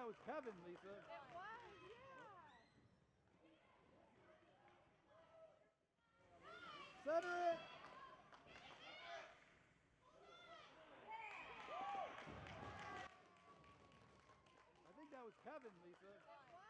was Kevin, Lisa. It was, yeah. Center it. I think that was Kevin, Lisa.